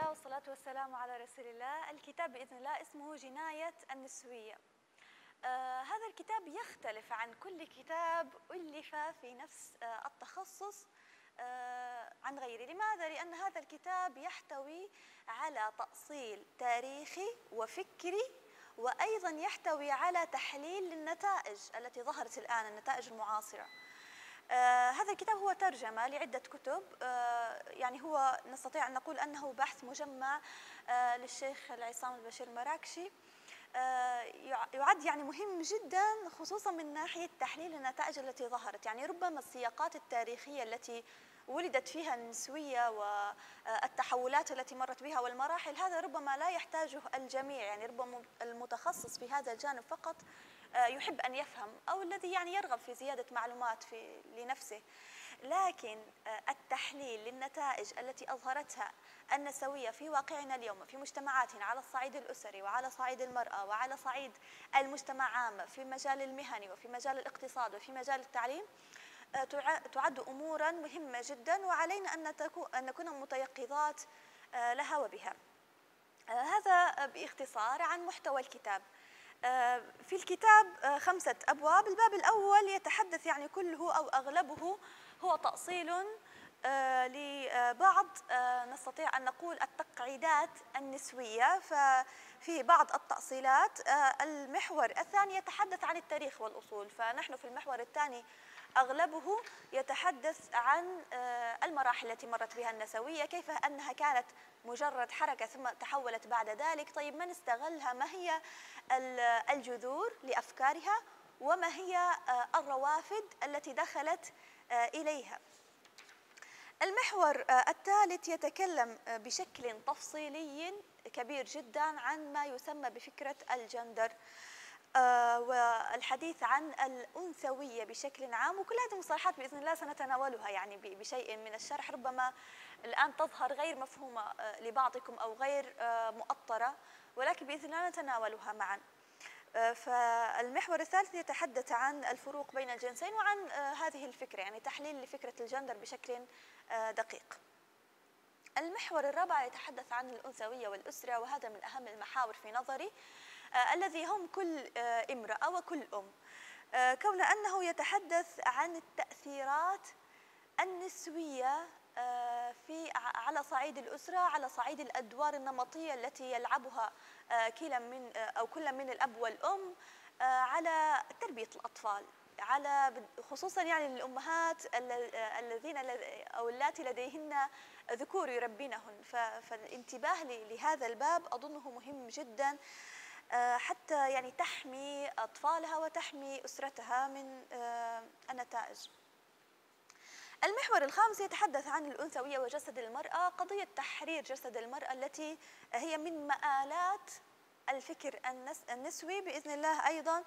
والصلاة والسلام على رسول الله. الكتاب بإذن الله اسمه جناية النسوية. هذا الكتاب يختلف عن كل كتاب ألف في نفس التخصص عن غيره. لماذا؟ لأن هذا الكتاب يحتوي على تأصيل تاريخي وفكري، وأيضا يحتوي على تحليل للنتائج التي ظهرت الآن، النتائج المعاصرة. هذا الكتاب هو ترجمة لعدة كتب، يعني هو نستطيع أن نقول أنه بحث مجمع للشيخ العصام البشير المراكشي. يعد يعني مهم جدا، خصوصا من ناحية تحليل النتائج التي ظهرت. يعني ربما السياقات التاريخية التي ولدت فيها النسوية والتحولات التي مرت بها والمراحل، هذا ربما لا يحتاجه الجميع. يعني ربما المتخصص في هذا الجانب فقط يحب أن يفهم، أو الذي يعني يرغب في زيادة معلومات لنفسه. لكن التحليل للنتائج التي أظهرتها النسوية في واقعنا اليوم في مجتمعاتنا، على الصعيد الأسري وعلى صعيد المرأة وعلى صعيد المجتمع عامة، في مجال المهني وفي مجال الاقتصاد وفي مجال التعليم، تعد أمورا مهمة جدا، وعلينا أن نكون متيقظات لها وبها. هذا باختصار عن محتوى الكتاب. في الكتاب 5 أبواب. الباب الأول يتحدث يعني كله أو أغلبه هو تأصيل لبعض نستطيع أن نقول التقعيدات النسوية، ففيه بعض التأصيلات. المحور الثاني يتحدث عن التاريخ والأصول، فنحن في المحور الثاني أغلبه يتحدث عن المراحل التي مرت بها النسوية، كيف أنها كانت مجرد حركة ثم تحولت بعد ذلك. طيب من استغلها؟ ما هي الجذور لأفكارها؟ وما هي الروافد التي دخلت إليها؟ المحور الثالث يتكلم بشكل تفصيلي كبير جدا عن ما يسمى بفكرة الجندر، والحديث عن الأنثوية بشكل عام. وكل هذه المصطلحات بإذن الله سنتناولها يعني بشيء من الشرح، ربما الآن تظهر غير مفهومة لبعضكم أو غير مؤطرة، ولكن بإذن الله نتناولها معا. فالمحور الثالث يتحدث عن الفروق بين الجنسين وعن هذه الفكرة، يعني تحليل لفكرة الجندر بشكل دقيق. المحور الرابع يتحدث عن الأنثوية والأسرة، وهذا من أهم المحاور في نظري، الذي هم كل امرأة وكل أم، كون أنه يتحدث عن التأثيرات النسوية على صعيد الأسرة، على صعيد الأدوار النمطية التي يلعبها كل من الأب والأم على تربية الأطفال، على خصوصا يعني للأمهات الذين أو اللاتي لديهن ذكور يربينهن. فالانتباه لهذا الباب أظنه مهم جدا، حتى يعني تحمي أطفالها وتحمي أسرتها من النتائج. المحور الخامس يتحدث عن الأنثوية وجسد المرأة، قضية تحرير جسد المرأة التي هي من مآلات الفكر النسوي. بإذن الله أيضا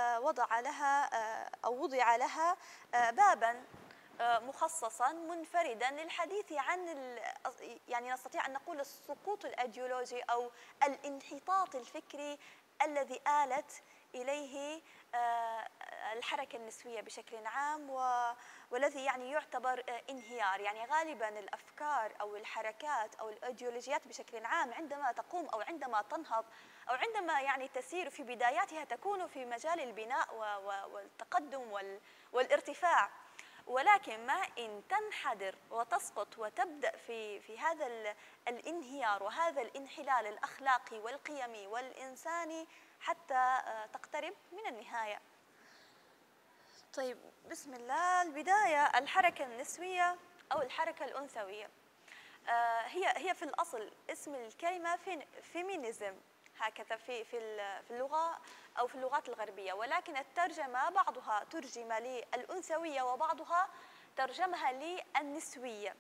وضع لها بابا مخصصا منفردا للحديث عن يعني نستطيع أن نقول السقوط الأيديولوجي أو الانحطاط الفكري الذي آلت إليه الحركة النسوية بشكل عام، والذي يعني يعتبر انهيار. يعني غالبا الأفكار أو الحركات أو الأيديولوجيات بشكل عام عندما تقوم أو عندما تنهض أو عندما يعني تسير في بداياتها تكون في مجال البناء والتقدم والارتفاع، ولكن ما إن تنحدر وتسقط وتبدأ في هذا الانهيار وهذا الانحلال الأخلاقي والقيمي والإنساني حتى تقترب من النهاية. طيب بسم الله. البداية، الحركة النسوية أو الحركة الأنثوية هي في الأصل اسم الكلمة فيمينيزم، هكذا في اللغة أو في اللغات الغربية، ولكن الترجمة بعضها ترجم للأنثوية وبعضها ترجمها للنسوية.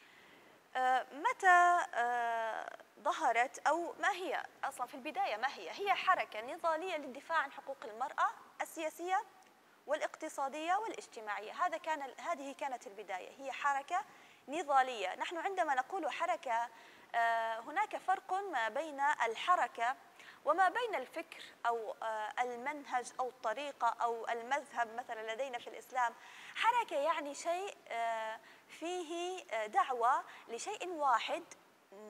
متى ظهرت أو ما هي أصلا في البداية؟ ما هي حركة نضالية للدفاع عن حقوق المرأة السياسية والاقتصادية والاجتماعية. هذه كانت البداية، هي حركة نضالية. نحن عندما نقول حركة هناك فرق ما بين الحركة وما بين الفكر أو المنهج أو الطريقة أو المذهب مثلا لدينا في الإسلام. حركة يعني شيء فيه دعوة لشيء واحد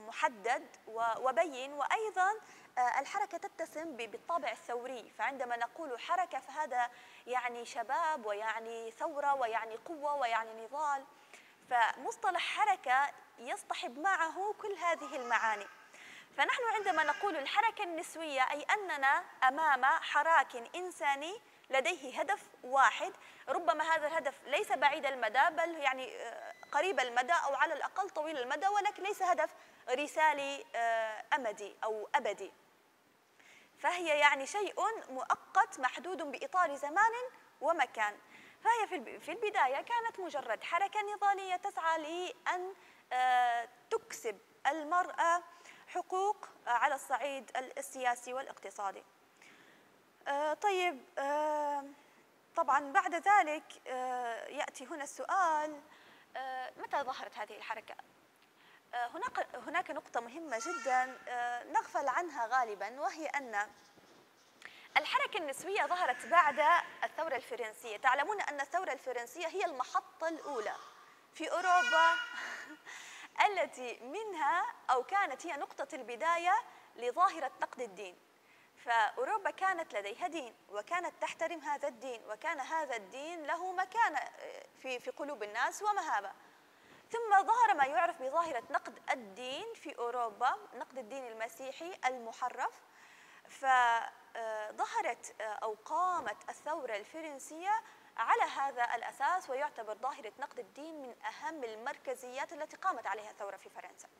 محدد وبين، وأيضا الحركة تتسم بالطابع الثوري، فعندما نقول حركة فهذا يعني شباب ويعني ثورة ويعني قوة ويعني نضال، فمصطلح حركة يصطحب معه كل هذه المعاني. فنحن عندما نقول الحركة النسوية أي أننا أمام حراك إنساني لديه هدف واحد، ربما هذا الهدف ليس بعيد المدى بل يعني قريب المدى أو على الأقل طويل المدى، ولكن ليس هدف رسالي أمدي أو أبدي، فهي يعني شيء مؤقت محدود بإطار زمان ومكان. فهي في البداية كانت مجرد حركة نضالية تسعى لأن تكسب المرأة حقوق على الصعيد السياسي والاقتصادي. طيب، طبعا بعد ذلك يأتي هنا السؤال: متى ظهرت هذه الحركة؟ هناك نقطة مهمة جدا نغفل عنها غالبا، وهي أن الحركة النسوية ظهرت بعد الثورة الفرنسية. تعلمون أن الثورة الفرنسية هي المحطة الأولى في أوروبا التي منها أو كانت هي نقطة البداية لظاهرة نقد الدين. فأوروبا كانت لديها دين وكانت تحترم هذا الدين، وكان هذا الدين له مكانة في قلوب الناس ومهابة. ثم ظهر ما يعرف بظاهرة نقد الدين في أوروبا، نقد الدين المسيحي المحرف. فظهرت أو قامت الثورة الفرنسية على هذا الأساس، ويعتبر ظاهرة نقد الدين من أهم المركزيات التي قامت عليها الثورة في فرنسا.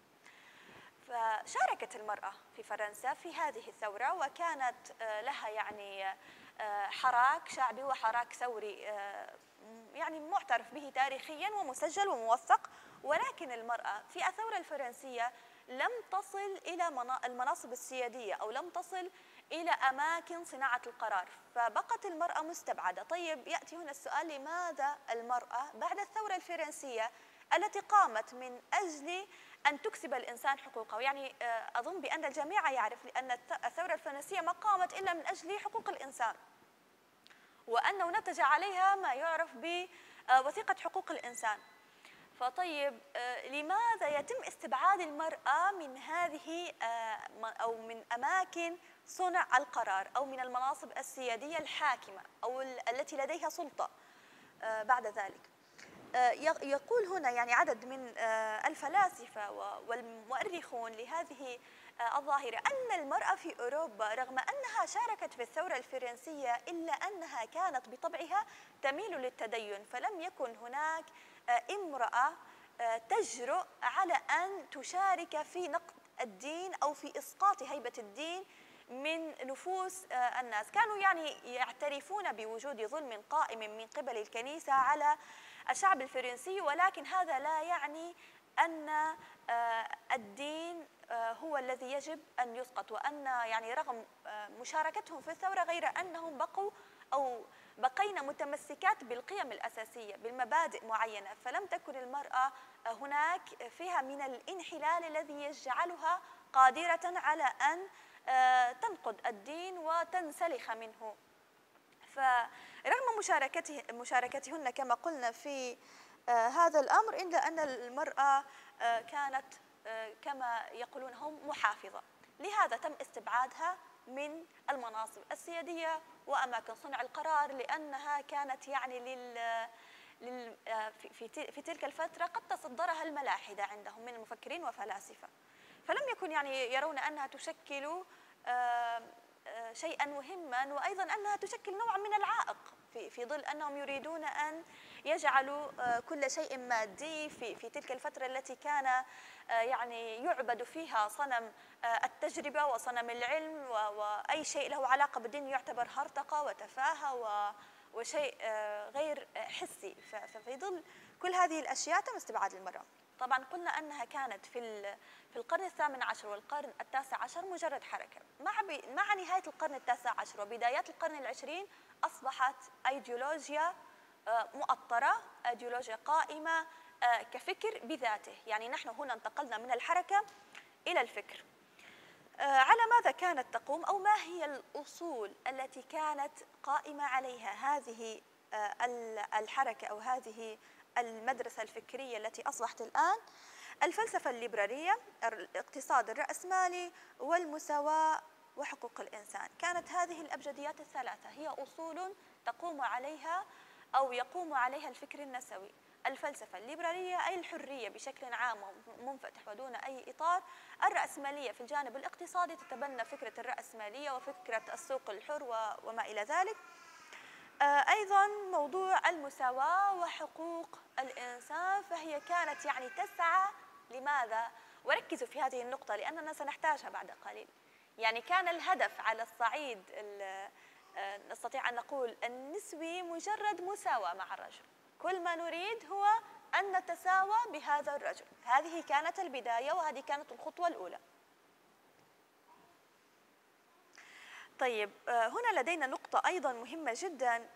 فشاركت المرأة في فرنسا في هذه الثورة، وكانت لها يعني حراك شعبي وحراك ثوري يعني معترف به تاريخيا ومسجل وموثق. ولكن المرأة في الثورة الفرنسية لم تصل إلى المناصب السيادية أو لم تصل إلى أماكن صناعة القرار، فبقت المرأة مستبعدة. طيب، يأتي هنا السؤال: لماذا المرأة بعد الثورة الفرنسية التي قامت من أجل أن تكسب الإنسان حقوقه؟ يعني أظن بأن الجميع يعرف لأن الثورة الفرنسية ما قامت إلا من أجل حقوق الإنسان، وأنه نتج عليها ما يعرف بوثيقة حقوق الإنسان. فطيب، لماذا يتم استبعاد المرأة من هذه أو من أماكن صنع القرار أو من المناصب السيادية الحاكمة أو التي لديها سلطة بعد ذلك؟ يقول هنا يعني عدد من الفلاسفة والمؤرخون لهذه الظاهرة أن المرأة في أوروبا رغم أنها شاركت في الثورة الفرنسية إلا أنها كانت بطبعها تميل للتدين، فلم يكن هناك امرأة تجرؤ على أن تشارك في نقد الدين أو في إسقاط هيبة الدين من نفوس الناس. كانوا يعني يعترفون بوجود ظلم قائم من قبل الكنيسة على الشعب الفرنسي، ولكن هذا لا يعني أن الدين هو الذي يجب أن يسقط، وأن يعني رغم مشاركتهم في الثورة غير أنهم بقينا متمسكات بالقيم الأساسية بالمبادئ معينة، فلم تكن المرأة هناك فيها من الانحلال الذي يجعلها قادرة على أن تنقد الدين وتنسلخ منه. فرغم مشاركتهن كما قلنا في هذا الأمر، إلا أن المرأة كانت كما يقولون هم محافظة، لهذا تم استبعادها من المناصب السيادية وأماكن صنع القرار، لأنها كانت يعني في تلك الفترة قد تصدرها الملاحدة عندهم من المفكرين وفلاسفة، فلم يكن يعني يرون أنها تشكل شيئا مهما، وأيضا أنها تشكل نوعا من العائق في ظل أنهم يريدون أن يجعلوا كل شيء مادي في تلك الفترة التي كان يعني يعبد فيها صنم التجربة وصنم العلم، وأي شيء له علاقة بالدين يعتبر هرطقة وتفاهة وشيء غير حسي. ففي ظل كل هذه الأشياء تم استبعاد المرأة. طبعا قلنا أنها كانت في القرن الثامن عشر والقرن التاسع عشر مجرد حركة. مع نهاية القرن التاسع عشر وبدايات القرن العشرين أصبحت أيديولوجيا مؤطرة، أيديولوجيا قائمة كفكر بذاته. يعني نحن هنا انتقلنا من الحركة إلى الفكر. على ماذا كانت تقوم أو ما هي الأصول التي كانت قائمة عليها هذه الحركة أو هذه المدرسة الفكرية التي أصبحت الآن الفلسفة الليبرالية، الاقتصاد الرأسمالي، والمساواة وحقوق الإنسان. كانت هذه الأبجديات الثلاثة هي أصول تقوم عليها أو يقوم عليها الفكر النسوي. الفلسفة الليبرالية أي الحرية بشكل عام ومنفتح ودون أي إطار. الرأسمالية في الجانب الاقتصادي تتبنى فكرة الرأسمالية وفكرة السوق الحر وما إلى ذلك. أيضا موضوع المساواة وحقوق الإنسان، فهي كانت يعني تسعى لماذا؟ وركزوا في هذه النقطة لأننا سنحتاجها بعد قليل. يعني كان الهدف على الصعيد نستطيع أن نقول النسوي مجرد مساواة مع الرجل، كل ما نريد هو أن نتساوى بهذا الرجل. هذه كانت البداية وهذه كانت الخطوة الأولى. طيب، هنا لدينا نقطة أيضا مهمة جدا.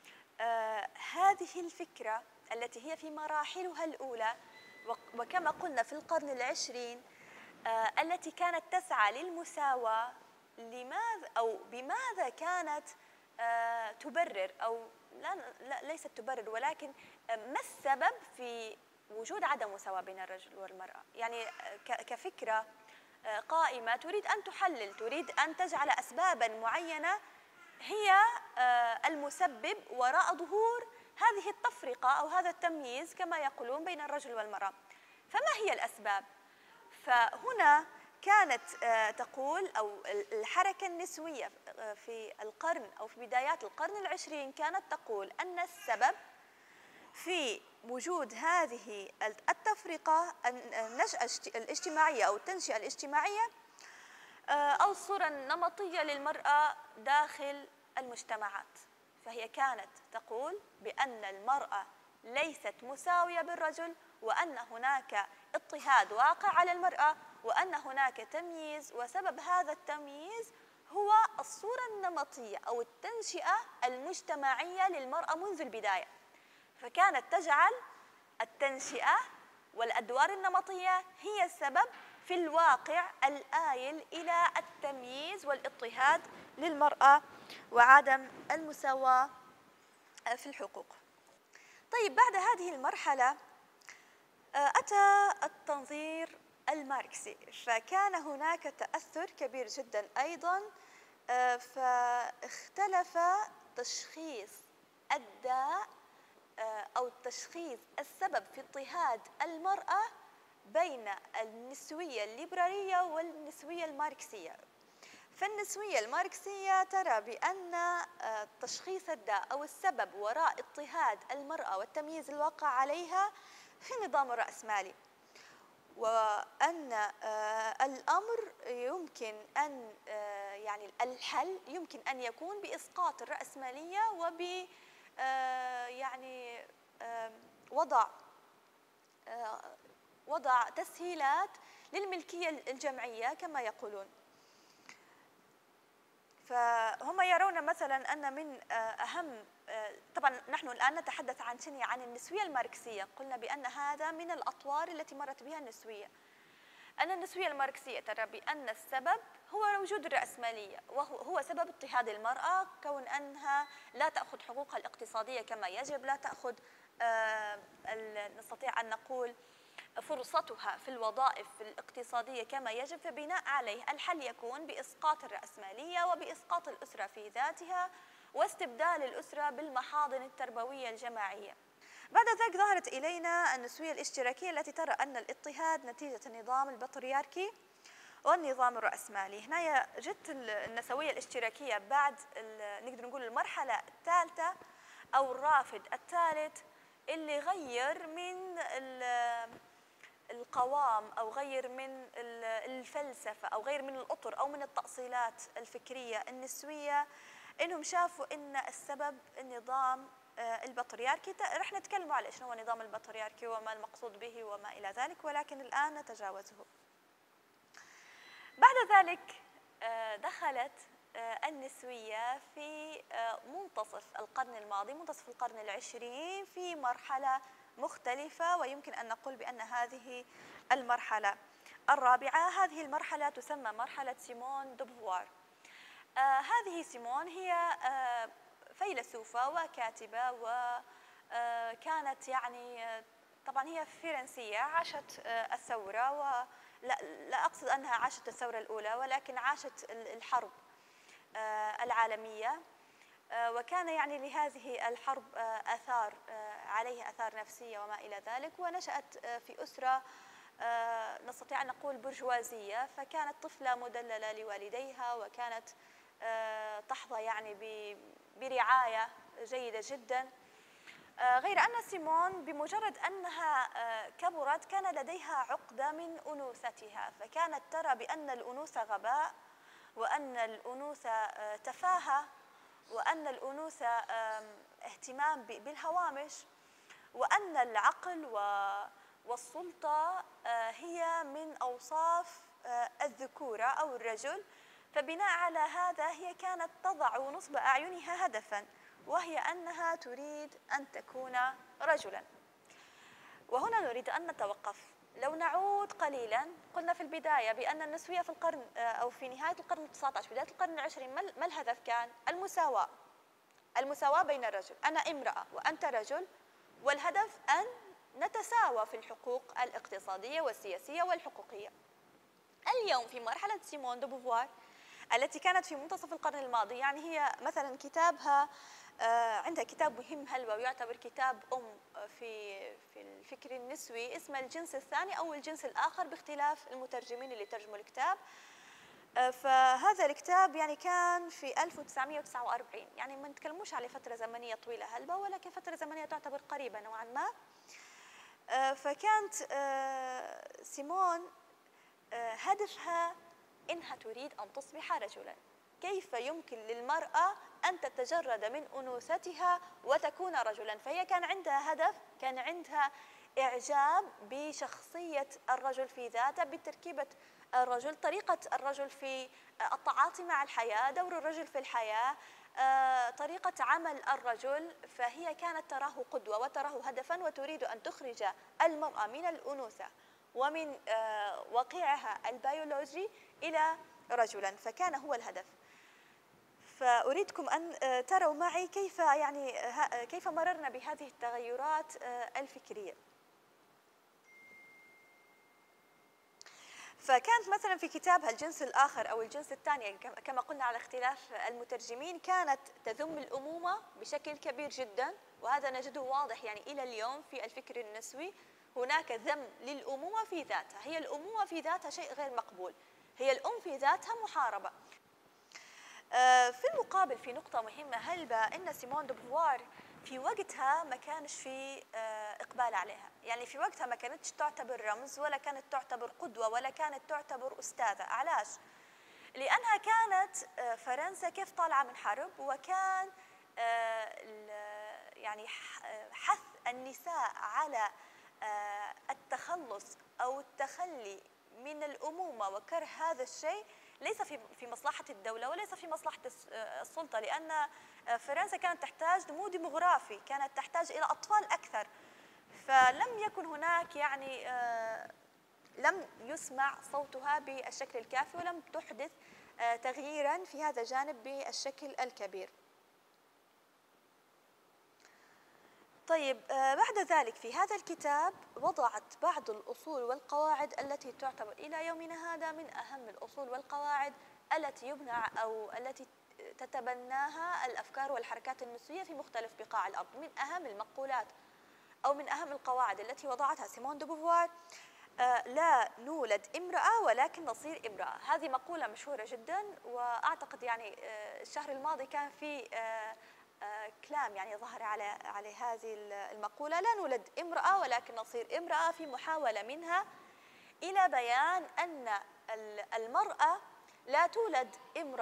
هذه الفكرة التي هي في مراحلها الأولى وكما قلنا في القرن العشرين، التي كانت تسعى للمساواة، لماذا أو بماذا كانت تبرر أو ليست تبرر، ولكن ما السبب في وجود عدم مساواة بين الرجل والمرأة؟ يعني كفكرة قائمة تريد أن تحلل، تريد أن تجعل أسبابا معينة هي المسبب وراء ظهور هذه التفرقة أو هذا التمييز كما يقولون بين الرجل والمرأة. فما هي الأسباب؟ فهنا كانت تقول أو الحركة النسوية في القرن أو في بدايات القرن العشرين كانت تقول أن السبب في وجود هذه التفرقة النشأة الاجتماعية أو التنشئة الاجتماعية أو الصورة النمطية للمرأة داخل المجتمعات. فهي كانت تقول بأن المرأة ليست مساوية بالرجل، وأن هناك اضطهاد واقع على المرأة، وأن هناك تمييز، وسبب هذا التمييز هو الصورة النمطية أو التنشئة المجتمعية للمرأة منذ البداية. فكانت تجعل التنشئة والأدوار النمطية هي السبب في الواقع الآيل إلى التمييز والاضطهاد للمرأة وعدم المساواة في الحقوق. طيب، بعد هذه المرحلة أتى التنظير الماركسي، فكان هناك تأثر كبير جدا أيضا. فاختلف تشخيص الداء أو تشخيص السبب في اضطهاد المرأة بين النسوية الليبرالية والنسوية الماركسية. فالنسوية الماركسية ترى بأن تشخيص الداء أو السبب وراء اضطهاد المرأة والتمييز الواقع عليها في النظام الرأسمالي، وأن الأمر يمكن أن يعني الحل يمكن أن يكون بإسقاط الرأسمالية وب يعني وضع تسهيلات للملكية الجمعية كما يقولون. فهم يرون مثلا أن من أهم، طبعا نحن الآن نتحدث عن شنو؟ عن النسوية الماركسية. قلنا بأن هذا من الأطوار التي مرت بها النسوية. أن النسوية الماركسية ترى بأن السبب هو وجود الرأسمالية، وهو سبب اضطهاد المرأة، كون أنها لا تأخذ حقوقها الاقتصادية كما يجب، لا تأخذ نستطيع أن نقول فرصتها في الوظائف الاقتصادية كما يجب. فبناء عليه الحل يكون بإسقاط الرأسمالية وبإسقاط الأسرة في ذاتها واستبدال الأسرة بالمحاضن التربوية الجماعية. بعد ذلك ظهرت إلينا النسوية الاشتراكية التي ترى أن الاضطهاد نتيجة النظام البطريركي والنظام الرأسمالي. هنا جت النسوية الاشتراكية بعد نقدر نقول المرحلة الثالثة أو الرافد الثالث اللي غير من القوام أو غير من الفلسفة أو غير من الأطر أو من التأصيلات الفكرية النسوية، إنهم شافوا إن السبب النظام البطريركي. رح نتكلم على إيش هو النظام البطريركي وما المقصود به وما إلى ذلك، ولكن الآن نتجاوزه. بعد ذلك دخلت النسوية في منتصف القرن الماضي، منتصف القرن العشرين، في مرحلة مختلفة، ويمكن أن نقول بأن هذه المرحلة الرابعة. هذه المرحلة تسمى مرحلة سيمون دو بوفوار. هذه سيمون هي فيلسوفة وكاتبة، وكانت يعني طبعا هي فرنسية عاشت الثورة، ولا لا أقصد أنها عاشت الثورة الأولى، ولكن عاشت الحرب العالمية. وكان يعني لهذه الحرب آثار عليه آثار نفسية وما إلى ذلك، ونشأت في أسرة نستطيع أن نقول برجوازية، فكانت طفلة مدللة لوالديها، وكانت تحظى يعني برعاية جيدة جدا. غير أن سيمون بمجرد أنها كبرت كان لديها عقدة من أنوثتها، فكانت ترى بأن الأنوثة غباء، وأن الأنوثة تفاهة، وأن الأنوثة اهتمام بالهوامش، وأن العقل والسلطة هي من أوصاف الذكورة أو الرجل. فبناء على هذا هي كانت تضع نصب أعينها هدفاً، وهي أنها تريد أن تكون رجلاً. وهنا نريد أن نتوقف. لو نعود قليلاً، قلنا في البداية بأن النسوية في القرن أو في نهاية القرن ال19 بداية القرن ال20 ما الهدف كان؟ المساواة بين الرجل، أنا امرأة وأنت رجل، والهدف أن نتساوى في الحقوق الاقتصادية والسياسية والحقوقية. اليوم في مرحلة سيمون دو بوفوار التي كانت في منتصف القرن الماضي، يعني هي مثلا كتابها عندها كتاب مهم هلبة ويعتبر كتاب في الفكر النسوي، اسمه الجنس الثاني أو الجنس الآخر باختلاف المترجمين اللي ترجموا الكتاب. فهذا الكتاب يعني كان في 1949، يعني ما نتكلموش على فترة زمنية طويلة هلبة، ولكن فترة زمنية تعتبر قريبة نوعا ما. فكانت سيمون هدفها إنها تريد أن تصبح رجلاً. كيف يمكن للمرأة أن تتجرد من أنوثتها وتكون رجلاً؟ فهي كان عندها هدف، كان عندها إعجاب بشخصية الرجل في ذاته، بتركيبة الرجل، طريقة الرجل في التعاطي مع الحياة، دور الرجل في الحياة، طريقة عمل الرجل. فهي كانت تراه قدوة وتراه هدفاً، وتريد أن تخرج المرأة من الأنوثة ومن واقعها البيولوجي إلى رجلاً، فكان هو الهدف. فأريدكم أن تروا معي كيف مررنا بهذه التغيرات الفكرية. فكانت مثلا في كتابها الجنس الآخر أو الجنس الثاني، كما قلنا على اختلاف المترجمين، كانت تذم الأمومة بشكل كبير جدا، وهذا نجده واضح يعني إلى اليوم في الفكر النسوي. هناك ذم للأمومة في ذاتها، هي الأمومة في ذاتها شيء غير مقبول، هي الأم في ذاتها محاربة. في المقابل في نقطة مهمة هلبة، إن سيمون دو بوفوار في وقتها ما كانش في إقبال عليها، يعني في وقتها ما كانتش تعتبر رمز، ولا كانت تعتبر قدوة، ولا كانت تعتبر أستاذة. علاش؟ لأنها كانت فرنسا كيف طالعة من حرب، وكان يعني حث النساء على التخلص أو التخلي من الأمومة وكره هذا الشيء ليس في مصلحة الدولة وليس في مصلحة السلطة، لأن فرنسا كانت تحتاج نمو ديموغرافي، كانت تحتاج إلى أطفال أكثر، فلم يكن هناك يعني لم يسمع صوتها بالشكل الكافي، ولم تحدث تغييرا في هذا الجانب بالشكل الكبير. طيب، بعد ذلك في هذا الكتاب وضعت بعض الأصول والقواعد التي تعتبر إلى يومنا هذا من أهم الأصول والقواعد التي يبنى أو التي تتبناها الأفكار والحركات النسوية في مختلف بقاع الأرض. من أهم المقولات أو من أهم القواعد التي وضعتها سيمون دو بوفوار: لا نولد امرأة ولكن نصير امرأة. هذه مقولة مشهورة جدا، وأعتقد يعني الشهر الماضي كان في كلام يعني ظهر على هذه المقولة: لا نولد امرأة ولكن نصير امرأة، في محاولة منها إلى بيان أن المرأة لا تولد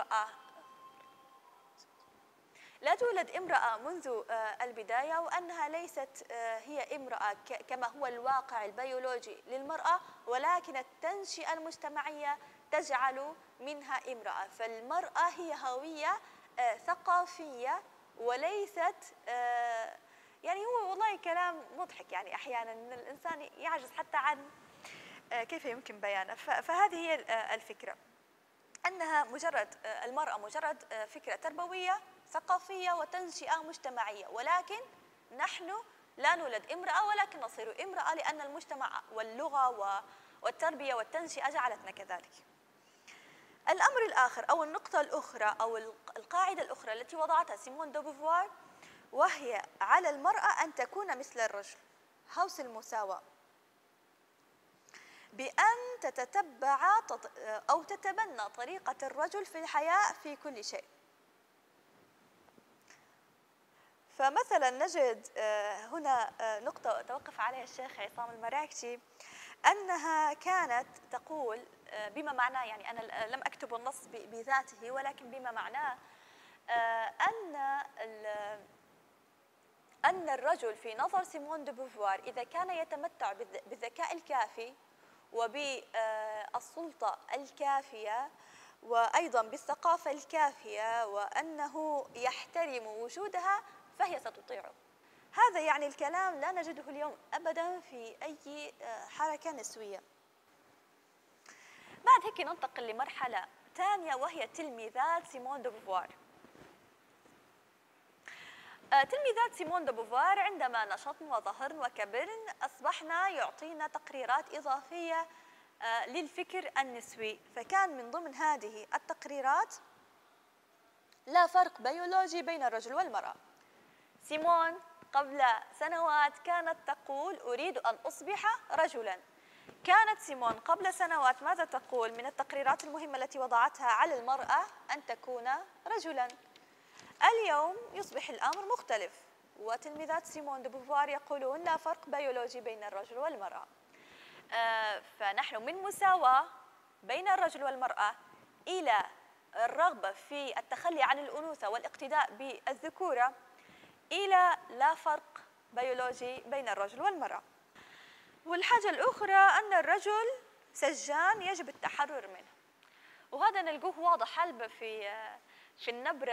امرأة منذ البداية، وأنها ليست هي امرأة كما هو الواقع البيولوجي للمرأة، ولكن التنشئة المجتمعية تجعل منها امرأة. فالمرأة هي هوية ثقافية وليست يعني هو والله كلام مضحك، يعني أحيانا الإنسان يعجز حتى عن كيف يمكن بيانه. فهذه هي الفكرة، أنها المرأة مجرد فكرة تربوية ثقافية وتنشئة مجتمعية، ولكن نحن لا نولد امرأة ولكن نصير امرأة، لأن المجتمع واللغة والتربية والتنشئة جعلتنا كذلك. الأمر الآخر أو النقطة الأخرى أو القاعدة الأخرى التي وضعتها سيمون دو بوفوار، وهي على المرأة أن تكون مثل الرجل، هوس المساواة، بأن تتتبع أو تتبنى طريقة الرجل في الحياة في كل شيء. فمثلا نجد هنا نقطة توقف عليها الشيخ عصام المراكشي، أنها كانت تقول بما معناه، يعني أنا لم أكتب النص بذاته ولكن بما معناه أن الرجل في نظر سيمون دو بوفوار إذا كان يتمتع بالذكاء الكافي وبالسلطة الكافية وأيضا بالثقافة الكافية وأنه يحترم وجودها فهي ستطيعه. هذا يعني الكلام لا نجده اليوم أبدا في أي حركة نسوية. بعد هيك ننتقل لمرحلة ثانية وهي تلميذات سيمون دو بوفوار. تلميذات سيمون دو بوفوار عندما نشطن وظهرن وكبرن أصبحنا يعطينا تقريرات إضافية للفكر النسوي، فكان من ضمن هذه التقريرات لا فرق بيولوجي بين الرجل والمرأة. سيمون قبل سنوات كانت تقول أريد أن أصبح رجلا. كانت سيمون قبل سنوات ماذا تقول من التقريرات المهمة التي وضعتها على المرأة؟ أن تكون رجلا. اليوم يصبح الأمر مختلف، وتلميذات سيمون دو بوفوار يقولون لا فرق بيولوجي بين الرجل والمرأة. فنحن من مساواة بين الرجل والمرأة إلى الرغبة في التخلي عن الأنوثة والاقتداء بالذكورة، إلى لا فرق بيولوجي بين الرجل والمرأة. والحاجة الأخرى أن الرجل سجان يجب التحرر منه، وهذا نلقوه واضح هلبة في النبرة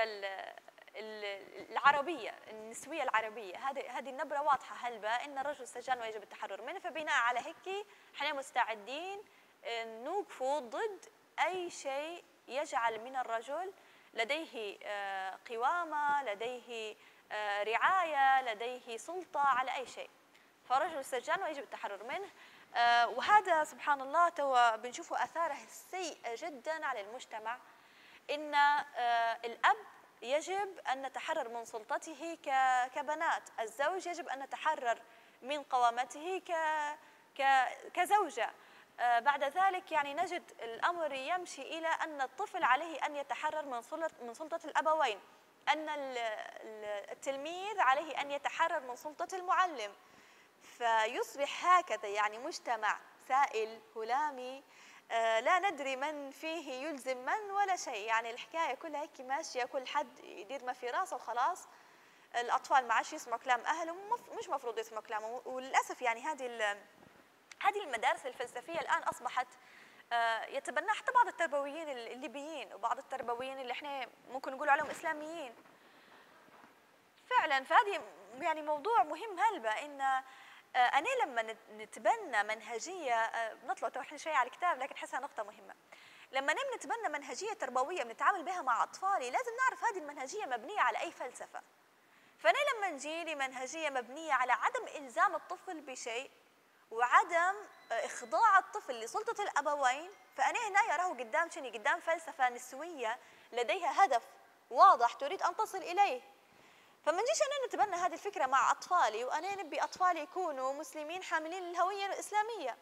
العربية النسوية العربية. هذه النبرة واضحة هلبة، إن الرجل سجان ويجب التحرر منه. فبناء على هيك احنا مستعدين نوقفوا ضد أي شيء يجعل من الرجل لديه قوامة، لديه رعاية، لديه سلطة على أي شيء. فالرجل سجان ويجب التحرر منه. وهذا سبحان الله توا بنشوفه آثاره السيئة جدا على المجتمع. إن الأب يجب أن نتحرر من سلطته كبنات، الزوج يجب أن نتحرر من قوامته كزوجة. بعد ذلك يعني نجد الأمر يمشي إلى أن الطفل عليه أن يتحرر من سلطة الأبوين، أن التلميذ عليه أن يتحرر من سلطة المعلم. فيصبح هكذا يعني مجتمع سائل هلامي، لا ندري من فيه يلزم من ولا شيء. يعني الحكاية كلها هيك ماشية، كل حد يدير ما في راسه وخلاص. الأطفال ما عادش يسمعوا كلام أهلهم، مش مفروض يسمعوا كلامهم. وللأسف يعني هذه المدارس الفلسفية الآن أصبحت يتبناها حتى بعض التربويين الليبيين وبعض التربويين اللي احنا ممكن نقول عليهم إسلاميين فعلا. فهذه يعني موضوع مهم هلبة، إن أنا لما نتبنى منهجية بنطلع توحنا شوية على الكتاب لكن حسها نقطة مهمة. لما نتبنى منهجية تربوية بنتعامل بها مع أطفالي لازم نعرف هذه المنهجية مبنية على أي فلسفة. فأنا لما نجي لمنهجية مبنية على عدم إلزام الطفل بشيء وعدم إخضاع الطفل لسلطة الأبوين، فأنا هنا يراه قدام شنو؟ قدام فلسفة نسوية لديها هدف واضح تريد أن تصل إليه. فما نجيش أنا نتبنى هذه الفكرة مع أطفالي وأنا نبي أطفالي يكونوا مسلمين حاملين للهوية الإسلامية.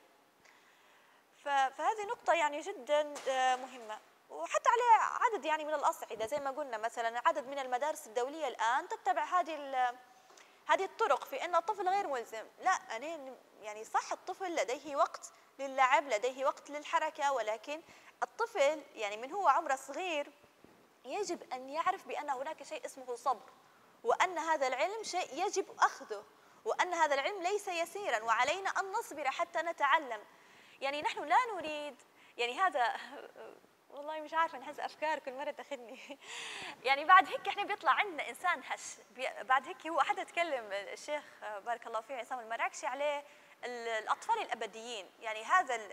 فهذه نقطة يعني جدا مهمة. وحتى على عدد يعني من الأصعدة زي ما قلنا، مثلا عدد من المدارس الدولية الآن تتبع هذه الطرق في أن الطفل غير ملزم. لا، أنا يعني صح الطفل لديه وقت للعب، لديه وقت للحركة، ولكن الطفل يعني من هو عمره صغير يجب أن يعرف بأن هناك شيء اسمه صبر، وأن هذا العلم شيء يجب أخذه، وأن هذا العلم ليس يسيرا وعلينا أن نصبر حتى نتعلم. يعني نحن لا نريد يعني هذا والله مش عارفة نحس أفكار كل مرة تاخذني يعني بعد هيك احنا بيطلع عندنا إنسان هش. بعد هيك هو حدا تكلم الشيخ بارك الله فيه عصام المراكشي عليه الأطفال الأبديين. يعني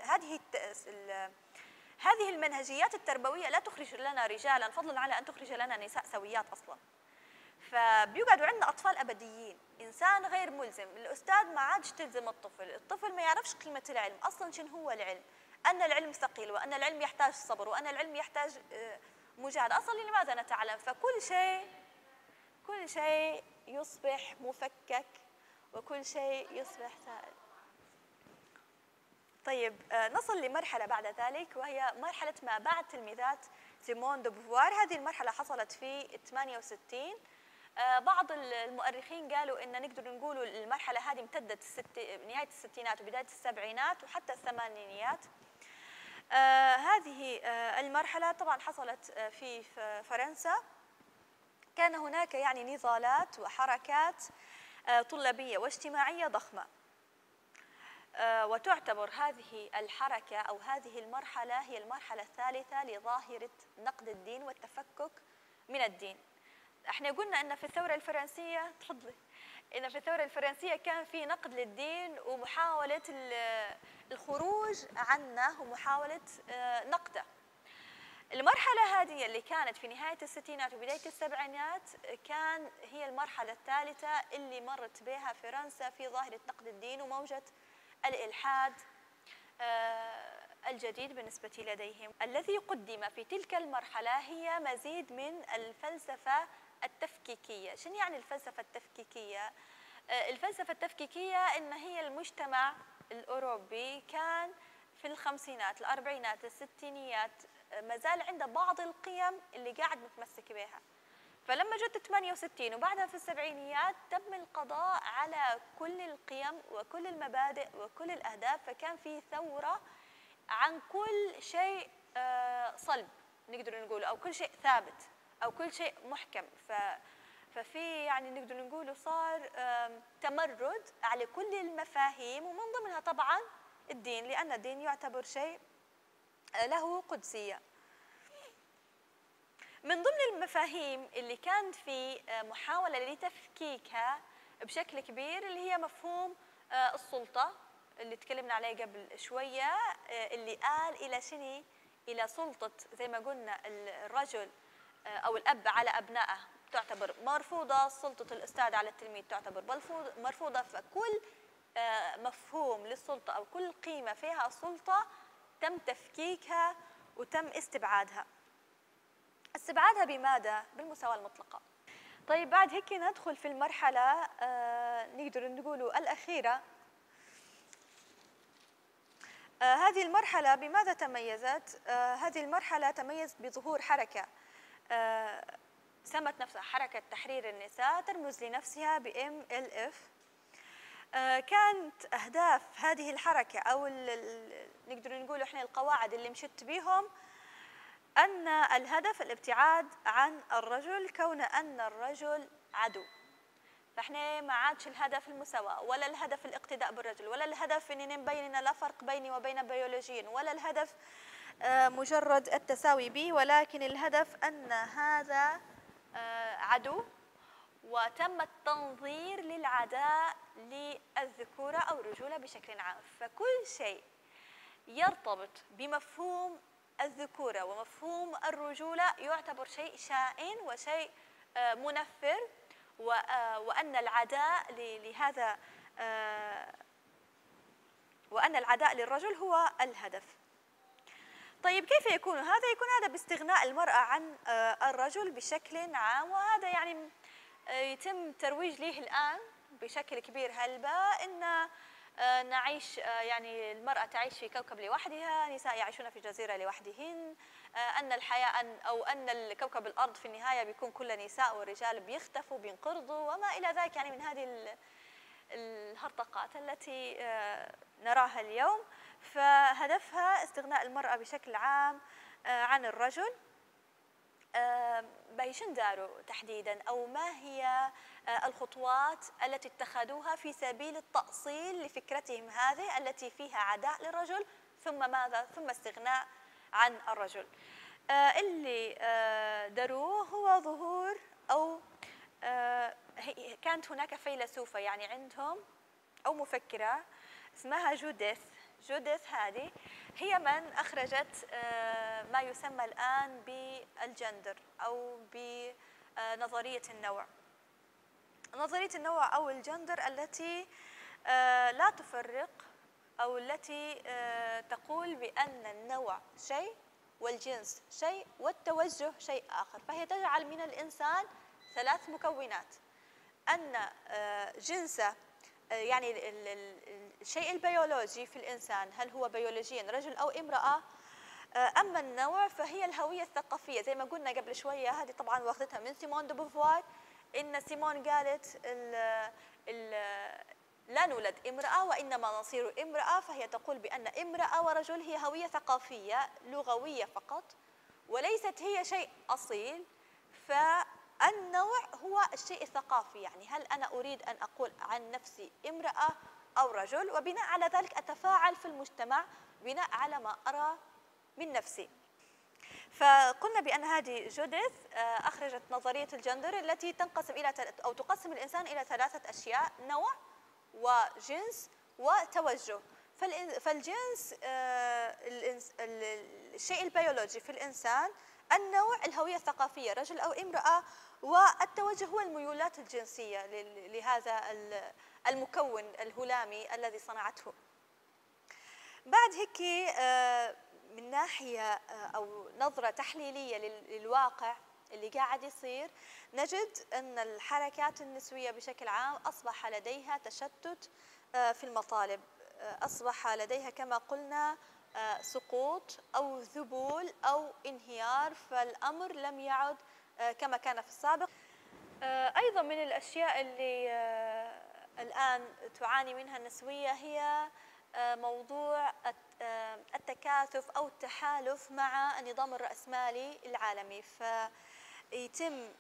هذه المنهجيات التربوية لا تخرج لنا رجالا فضلا على أن تخرج لنا نساء سويات أصلا. فبيقعدوا عندنا أطفال أبديين، إنسان غير ملزم، الأستاذ ما عادش تلزم الطفل، الطفل ما يعرفش قيمة العلم، أصلا شنو هو العلم، أن العلم ثقيل، وأن العلم يحتاج صبر، وأن العلم يحتاج مجاهدة، أصلا لماذا نتعلم؟ كل شيء يصبح مفكك، وكل شيء يصبح سائل. طيب نصل لمرحلة بعد ذلك، وهي مرحلة ما بعد تلميذات سيمون دو بوفوار. هذه المرحلة حصلت في 68. بعض المؤرخين قالوا ان نقدر نقول المرحله هذه امتدت نهايه الستينات وبدايه السبعينات وحتى الثمانينيات. هذه المرحله طبعا حصلت في فرنسا. كان هناك يعني نضالات وحركات طلابيه واجتماعيه ضخمه، وتعتبر هذه الحركه او هذه المرحله هي المرحله الثالثه لظاهره نقد الدين والتفكك من الدين. احنا قلنا ان في الثوره الفرنسيه، تفضلي، ان في الثوره الفرنسيه كان في نقد للدين ومحاوله الخروج عنه ومحاوله نقده. المرحله هذه اللي كانت في نهايه الستينات وبدايه السبعينات كان هي المرحله الثالثه اللي مرت بها فرنسا في ظاهره نقد الدين وموجه الالحاد الجديد بالنسبة لديهم. الذي قدم في تلك المرحلة هي مزيد من الفلسفة التفكيكية. شنو يعني الفلسفة التفكيكية؟ الفلسفة التفكيكية إن هي المجتمع الأوروبي كان في الخمسينات الأربعينات الستينيات ما زال عنده بعض القيم اللي قاعد متمسك بها. فلما جت 68 وبعدها في السبعينيات تم القضاء على كل القيم وكل المبادئ وكل الأهداف، فكان في ثورة عن كل شيء صلب نقدر نقول، أو كل شيء ثابت أو كل شيء محكم. ففي يعني نقدر نقول صار تمرد على كل المفاهيم، ومن ضمنها طبعا الدين، لأن الدين يعتبر شيء له قدسية. من ضمن المفاهيم اللي كانت في محاولة لتفكيكها بشكل كبير اللي هي مفهوم السلطة اللي تكلمنا عليه قبل شوية، اللي قال إلى شنو؟ إلى سلطة زي ما قلنا الرجل أو الأب على أبنائه تعتبر مرفوضة، سلطة الأستاذ على التلميذ تعتبر مرفوضة. فكل مفهوم للسلطة أو كل قيمة فيها السلطة تم تفكيكها وتم استبعادها بماذا؟ بالمساواة المطلقة. طيب بعد هيك ندخل في المرحلة نقدر نقول الأخيرة. هذه المرحلة بماذا تميزت؟ هذه المرحلة تميزت بظهور حركة سمت نفسها حركة تحرير النساء، ترمز لنفسها بMLF. كانت أهداف هذه الحركة أو نقدر نقول إحنا القواعد اللي مشت بيهم أن الهدف الابتعاد عن الرجل، كون أن الرجل عدو. فإحنا ما عادش الهدف المساواة، ولا الهدف الاقتداء بالرجل، ولا الهدف أننا نبين أن لا فرق بيني وبين بيولوجيين، ولا الهدف مجرد التساوي به، ولكن الهدف أن هذا عدو، وتم التنظير للعداء للذكورة أو الرجولة بشكل عام. فكل شيء يرتبط بمفهوم الذكورة ومفهوم الرجولة يعتبر شيء شائن وشيء منفر، وأن العداء لهذا وأن العداء للرجل هو الهدف. طيب كيف يكون هذا؟ يكون هذا باستغناء المرأة عن الرجل بشكل عام، وهذا يعني يتم ترويج له الآن بشكل كبير هلبة، إن نعيش يعني المرأة تعيش في كوكب لوحدها، نساء يعيشون في جزيرة لوحدهن، أن الحياة أو أن الكوكب الأرض في النهاية بيكون كله نساء والرجال بيختفوا بينقرضوا وما إلى ذلك، يعني من هذه الهرطقات التي نراها اليوم. فهدفها استغناء المرأة بشكل عام عن الرجل. بايشن داروا تحديدا، أو ما هي الخطوات التي اتخذوها في سبيل التأصيل لفكرتهم هذه التي فيها عداء للرجل ثم ماذا؟ ثم استغناء عن الرجل. اللي داروه هو ظهور أو كانت هناك فيلسوفة يعني عندهم أو مفكرة اسمها جوديث هذه هي من أخرجت ما يسمى الآن بالجندر أو بنظرية النوع. نظرية النوع أو الجندر التي لا تفرق، أو التي تقول بأن النوع شيء والجنس شيء والتوجه شيء آخر، فهي تجعل من الإنسان ثلاث مكونات: أن جنسه يعني الشيء البيولوجي في الإنسان هل هو بيولوجيا رجل أو امرأة، أما النوع فهي الهوية الثقافية زي ما قلنا قبل شوية. هذه طبعا واخذتها من سيمون دو بوفوار، إن سيمون قالت ال لا نولد امرأة وإنما نصير امرأة، فهي تقول بأن امرأة ورجل هي هوية ثقافية لغوية فقط وليست هي شيء أصيل. فالنوع هو الشيء الثقافي، يعني هل أنا أريد أن أقول عن نفسي امرأة أو رجل، وبناء على ذلك أتفاعل في المجتمع بناء على ما أرى من نفسي. فقلنا بأن هذه جوديث أخرجت نظرية الجندر التي تنقسم إلى أو تقسم الإنسان إلى ثلاثة أشياء: نوع وجنس وتوجه. فالجنس الشيء البيولوجي في الإنسان، النوع الهوية الثقافية رجل أو امرأة، والتوجه هو الميولات الجنسية لهذا المكون الهلامي الذي صنعته. بعد هيك من ناحية أو نظرة تحليلية للواقع اللي قاعد يصير، نجد أن الحركات النسوية بشكل عام أصبح لديها تشتت في المطالب، أصبح لديها كما قلنا سقوط أو ذبول أو انهيار، فالأمر لم يعد كما كان في السابق. أيضا من الأشياء اللي الآن تعاني منها النسوية هي موضوع التكاثف أو التحالف مع النظام الرأسمالي العالمي. فيتم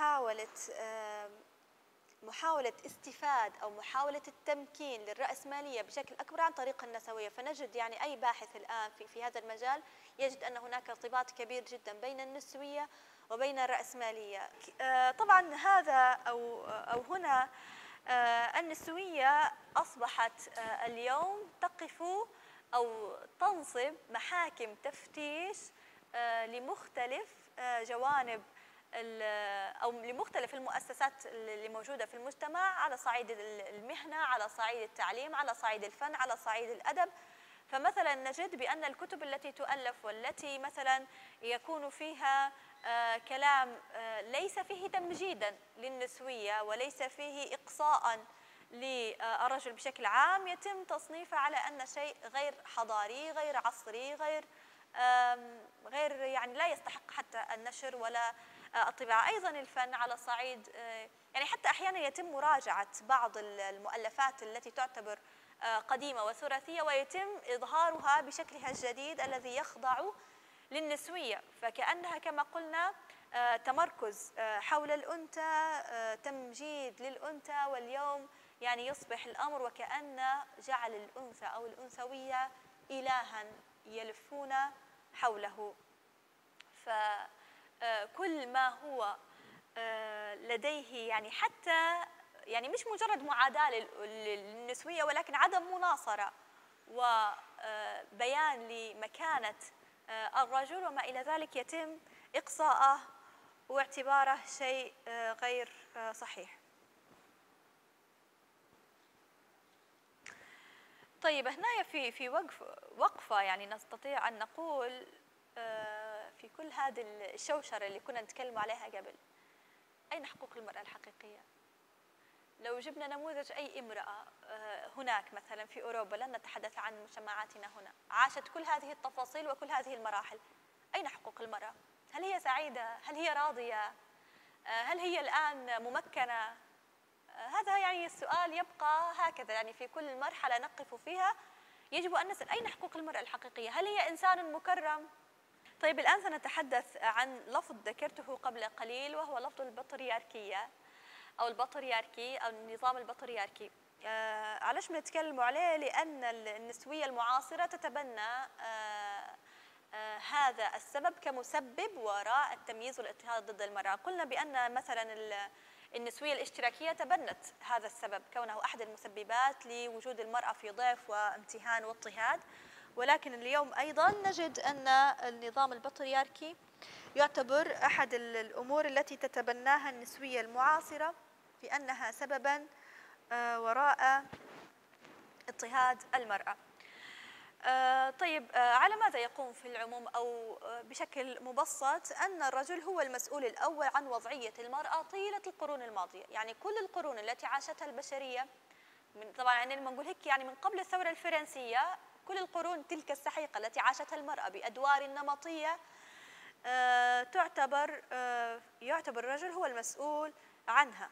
محاولة استفاد أو محاولة التمكين للرأسمالية بشكل أكبر عن طريق النسوية. فنجد يعني أي باحث الآن في هذا المجال يجد أن هناك ارتباط كبير جدا بين النسوية وبين الرأسمالية. طبعا هذا أو هنا النسوية أصبحت اليوم تقف أو تنصب محاكم تفتيش لمختلف جوانب أو لمختلف المؤسسات اللي موجودة في المجتمع، على صعيد المهنة، على صعيد التعليم، على صعيد الفن، على صعيد الأدب. فمثلا نجد بأن الكتب التي تؤلف والتي مثلا يكون فيها كلام ليس فيه تمجيدا للنسوية وليس فيه إقصاء للرجل بشكل عام، يتم تصنيفه على أن شيء غير حضاري، غير عصري، غير يعني لا يستحق حتى النشر ولا الطباعة. أيضا الفن على صعيد يعني حتى أحيانا يتم مراجعة بعض المؤلفات التي تعتبر قديمة وثلاثية ويتم إظهارها بشكلها الجديد الذي يخضع للنسوية، فكأنها كما قلنا تمركز حول الأنثى، تمجيد للأنثى. واليوم يعني يصبح الأمر وكأن جعل الأنثى أو الأنثوية إلها يلفون حوله. فكل ما هو لديه يعني حتى يعني مش مجرد معاداة للنسوية ولكن عدم مناصرة وبيان لمكانة الرجل وما إلى ذلك، يتم إقصاءه واعتباره شيء غير صحيح. طيب هنا في وقفة يعني نستطيع أن نقول في كل هذه الشوشرة اللي كنا نتكلم عليها قبل، أين حقوق المرأة الحقيقية؟ لو جبنا نموذج أي امرأة هناك مثلا في أوروبا، لن نتحدث عن مجتمعاتنا هنا، عاشت كل هذه التفاصيل وكل هذه المراحل، أين حقوق المرأة؟ هل هي سعيدة؟ هل هي راضية؟ هل هي الآن ممكنة؟ هذا يعني السؤال يبقى هكذا، يعني في كل مرحلة نقف فيها يجب أن نسأل أين حقوق المرأة الحقيقية؟ هل هي إنسان مكرم؟ طيب الآن سنتحدث عن لفظ ذكرته قبل قليل وهو لفظ البطريركية أو البطريركي أو النظام البطريركي. علاش بنتكلم عليه؟ لأن النسوية المعاصرة تتبنى هذا السبب كمسبب وراء التمييز والاضطهاد ضد المرأة. قلنا بأن مثلا النسوية الاشتراكية تبنت هذا السبب كونه أحد المسببات لوجود المرأة في ضيف وامتهان واضطهاد، ولكن اليوم أيضا نجد أن النظام البطريركي يعتبر أحد الأمور التي تتبناها النسوية المعاصرة في أنها سببا وراء اضطهاد المرأة. طيب، على ماذا يقوم في العموم أو بشكل مبسط أن الرجل هو المسؤول الأول عن وضعية المرأة طيلة القرون الماضية. يعني كل القرون التي عاشتها البشرية، طبعا يعني لما نقول هيك يعني من قبل الثورة الفرنسية، كل القرون تلك السحيقة التي عاشتها المرأة بأدوار نمطية يعتبر الرجل هو المسؤول عنها.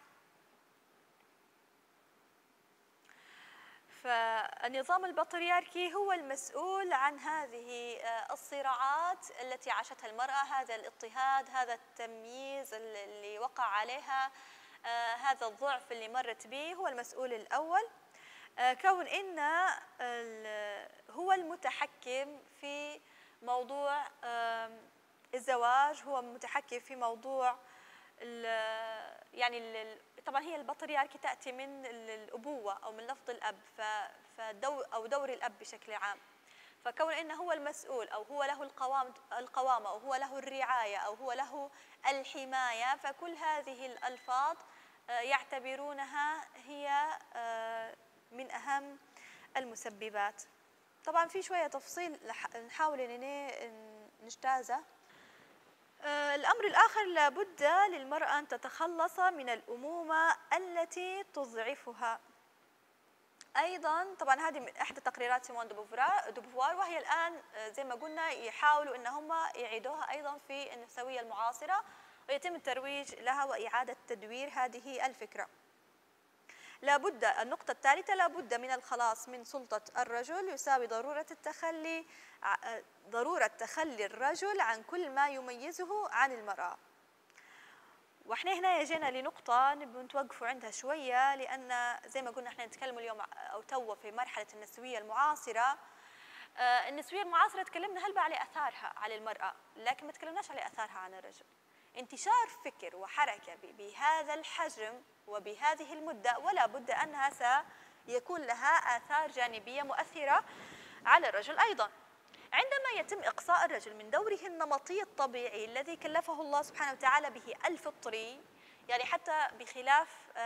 فالنظام البطريركي هو المسؤول عن هذه الصراعات التي عاشتها المرأة، هذا الاضطهاد، هذا التمييز اللي وقع عليها، هذا الضعف اللي مرت به، هو المسؤول الأول. كون إن هو المتحكم في موضوع الزواج، هو متحكم في موضوع يعني طبعا هي البطريركي تأتي من الأبوة أو من لفظ الأب، أو دور الأب بشكل عام. فكون إنه هو المسؤول أو هو له القوامة أو هو له الرعاية أو هو له الحماية، فكل هذه الألفاظ يعتبرونها هي من أهم المسببات. طبعا في شوية تفصيل نحاول إن نجتازه. الأمر الآخر، لابد للمرأة أن تتخلص من الأمومة التي تضعفها. أيضا طبعا هذه من إحدى تقريرات سيمون دو بوفوار، وهي الآن زي ما قلنا يحاولوا أن هم يعيدوها أيضا في النسوية المعاصرة، ويتم الترويج لها وإعادة تدوير هذه الفكرة. لابد، النقطة الثالثة، لابد من الخلاص من سلطة الرجل، يساوي ضرورة تخلي الرجل عن كل ما يميزه عن المرأة. واحنا هنا جينا لنقطة نبغى نتوقفوا عندها شوية، لأن زي ما قلنا احنا نتكلم اليوم أو تو في مرحلة النسوية المعاصرة. النسوية المعاصرة تكلمنا هلبة على أثارها على المرأة، لكن ما تكلمناش على أثارها عن الرجل. انتشار فكر وحركة بهذا الحجم وبهذه المدة، ولا بد أنها سيكون لها آثار جانبية مؤثرة على الرجل أيضا. عندما يتم إقصاء الرجل من دوره النمطي الطبيعي الذي كلفه الله سبحانه وتعالى به الفطري، يعني حتى بخلاف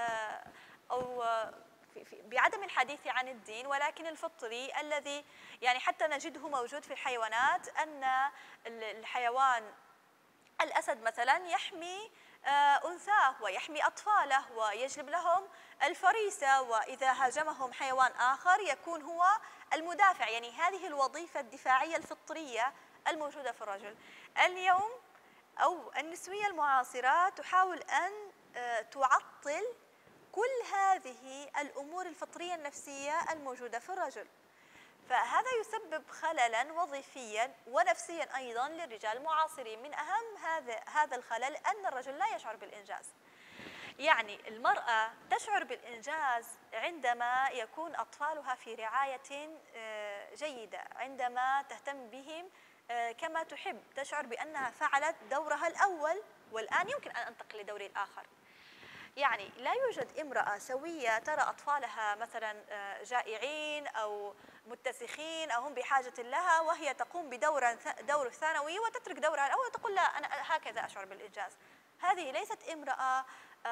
أو بعدم الحديث عن الدين، ولكن الفطري الذي يعني حتى نجده موجود في الحيوانات، أن الحيوان الأسد مثلا يحمي أنثاه ويحمي أطفاله ويجلب لهم الفريسة، وإذا هاجمهم حيوان آخر يكون هو المدافع. يعني هذه الوظيفة الدفاعية الفطرية الموجودة في الرجل. اليوم أو النسوية المعاصرة تحاول أن تعطل كل هذه الأمور الفطرية النفسية الموجودة في الرجل، فهذا يسبب خللا وظيفيا ونفسيا أيضا للرجال المعاصرين. من أهم هذا الخلل أن الرجل لا يشعر بالإنجاز. يعني المرأة تشعر بالإنجاز عندما يكون أطفالها في رعاية جيدة، عندما تهتم بهم كما تحب، تشعر بأنها فعلت دورها الأول والآن يمكن أن أنتقل لدوري الآخر. يعني لا يوجد امرأة سوية ترى أطفالها مثلا جائعين أو متسخين أو هم بحاجة لها وهي تقوم بدور ثانوي وتترك دورها الأول وتقول لا أنا هكذا أشعر بالإنجاز. هذه ليست امرأة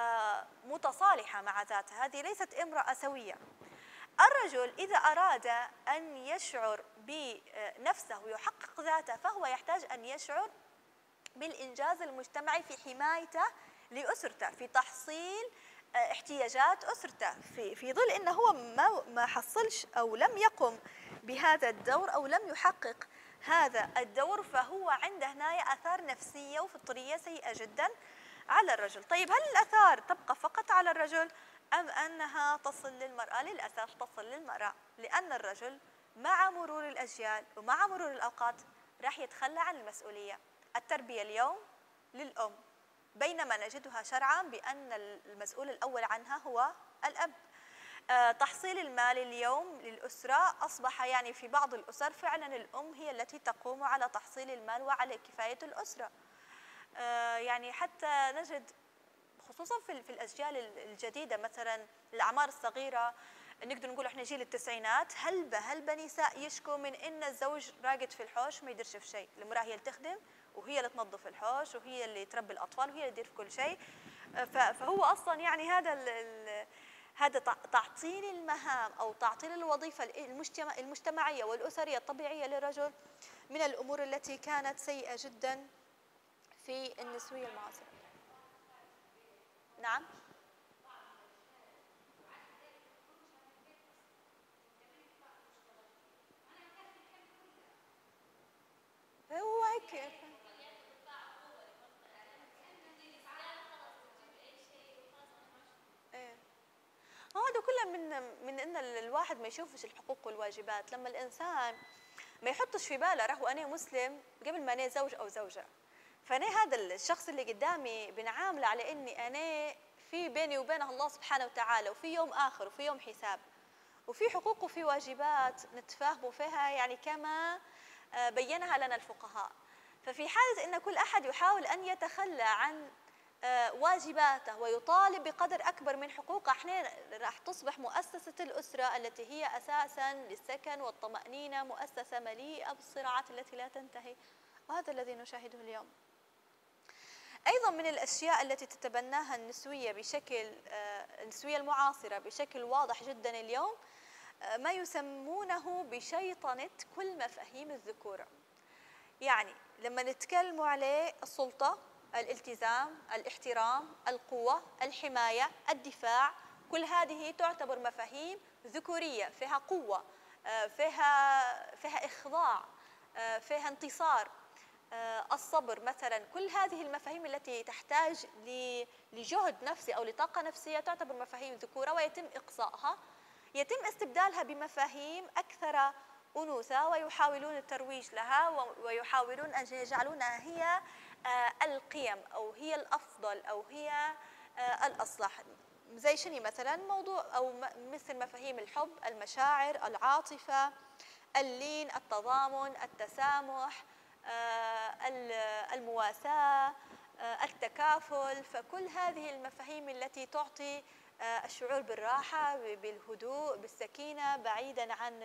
متصالحة مع ذاتها، هذه ليست امرأة سوية. الرجل إذا أراد أن يشعر بنفسه ويحقق ذاته فهو يحتاج أن يشعر بالإنجاز المجتمعي في حمايته لأسرته، في تحصيل احتياجات أسرته، في ظل أنه هو ما حصلش أو لم يقم بهذا الدور أو لم يحقق هذا الدور، فهو عنده هنا آثار نفسية وفطرية سيئة جدا على الرجل. طيب هل الآثار تبقى فقط على الرجل أم أنها تصل للمرأة؟ للأسف تصل للمرأة، لأن الرجل مع مرور الأجيال ومع مرور الأوقات راح يتخلى عن المسؤولية. التربية اليوم للأم، بينما نجدها شرعا بأن المسؤول الأول عنها هو الأب. تحصيل المال اليوم للأسرة أصبح يعني في بعض الأسر فعلا الأم هي التي تقوم على تحصيل المال وعلى كفاية الأسرة. يعني حتى نجد خصوصا في الأجيال الجديدة، مثلا الأعمار الصغيرة، نقدر نقول احنا جيل التسعينات، هلبة نساء يشكوا من ان الزوج راقد في الحوش ما يديرش في شيء، المراه هي اللي تخدم وهي اللي تنظف الحوش وهي اللي تربي الأطفال وهي اللي تدير في كل شيء. فهو أصلا يعني هذا تعطيل المهام أو تعطيل الوظيفة المجتمعية والأسرية الطبيعية للرجل من الأمور التي كانت سيئة جدا في النسوية المعاصرة. نعم. هو هيك. ايه، هذا كله من ان الواحد ما يشوفش الحقوق والواجبات. لما الانسان ما يحطش في باله راهو انا مسلم قبل ما انا زوج او زوجه، فانا هذا الشخص اللي قدامي بنعامله على اني انا في بيني وبينه الله سبحانه وتعالى، وفي يوم اخر وفي يوم حساب، وفي حقوق وفي واجبات نتفاهموا فيها يعني كما بينها لنا الفقهاء. ففي حالة أن كل أحد يحاول أن يتخلى عن واجباته ويطالب بقدر أكبر من حقوقه، احنا راح تصبح مؤسسة الأسرة التي هي أساسا للسكن والطمأنينة مؤسسة مليئة بالصراعات التي لا تنتهي، وهذا الذي نشاهده اليوم. أيضا من الأشياء التي تتبناها النسوية المعاصرة بشكل واضح جدا اليوم ما يسمونه بشيطنة كل مفاهيم الذكورة. يعني لما نتكلم عليه السلطة، الالتزام، الاحترام، القوة، الحماية، الدفاع، كل هذه تعتبر مفاهيم ذكورية، فيها قوة، فيها إخضاع، فيها انتصار، الصبر مثلا. كل هذه المفاهيم التي تحتاج لجهد نفسي أو لطاقة نفسية تعتبر مفاهيم ذكورة، ويتم إقصائها، يتم استبدالها بمفاهيم أكثر أنوثة، ويحاولون الترويج لها ويحاولون أن يجعلونها هي القيم أو هي الأفضل أو هي الأصلح. زي شنو مثلا؟ موضوع أو مثل مفاهيم الحب، المشاعر، العاطفة، اللين، التضامن، التسامح، المواساة، التكافل. فكل هذه المفاهيم التي تعطي الشعور بالراحة، بالهدوء، بالسكينة، بعيدا عن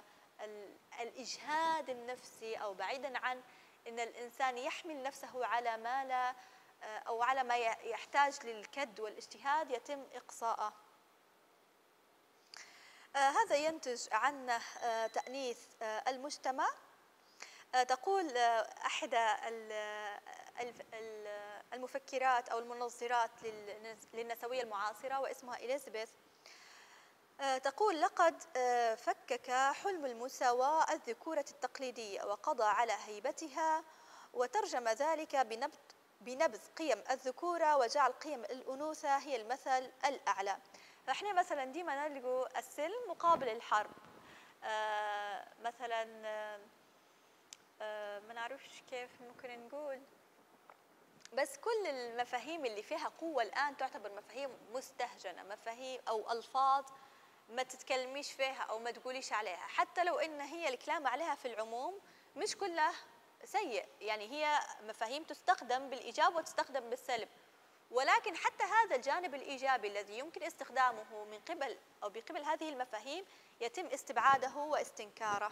الإجهاد النفسي أو بعيدا عن أن الإنسان يحمل نفسه على ما لا أو على ما يحتاج للكد والاجتهاد، يتم إقصاءه. هذا ينتج عنه تأنيث المجتمع. تقول أحدى المفكرات أو المنظرات للنسوية المعاصرة واسمها إليزابيث، تقول: لقد فكك حلم المساواة الذكورة التقليدية وقضى على هيبتها، وترجم ذلك بنبذ قيم الذكورة وجعل قيم الأنوثة هي المثل الأعلى. فإحنا مثلا ديما نلقوا السلم مقابل الحرب، مثلا ما نعرفش كيف ممكن نقول، بس كل المفاهيم اللي فيها قوة الآن تعتبر مفاهيم مستهجنة، مفاهيم أو ألفاظ ما تتكلميش فيها أو ما تقوليش عليها، حتى لو إن هي الكلام عليها في العموم مش كله سيء، يعني هي مفاهيم تستخدم بالإيجاب وتستخدم بالسلب، ولكن حتى هذا الجانب الإيجابي الذي يمكن استخدامه من قبل أو بقبل هذه المفاهيم يتم استبعاده واستنكاره.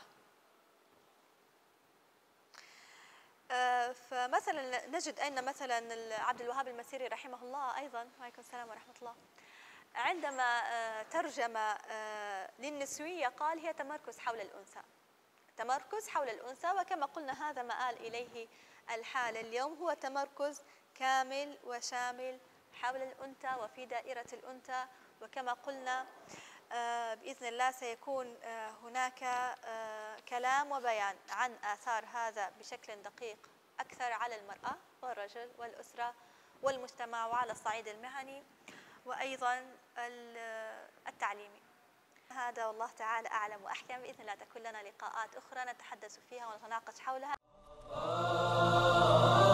فمثلا نجد أن مثلا عبد الوهاب المسيري رحمه الله أيضا، وعليكم السلام ورحمة الله، عندما ترجم للنسوية قال: هي تمركز حول الأنثى، تمركز حول الأنثى. وكما قلنا هذا ما آل إليه الحال اليوم، هو تمركز كامل وشامل حول الأنثى وفي دائرة الأنثى. وكما قلنا بإذن الله سيكون هناك كلام وبيان عن آثار هذا بشكل دقيق أكثر على المرأة والرجل والأسرة والمجتمع وعلى الصعيد المهني وأيضا التعليمي. هذا والله تعالى أعلم وأحكم. بإذن الله تكون لنا لقاءات أخرى نتحدث فيها ونتناقش حولها.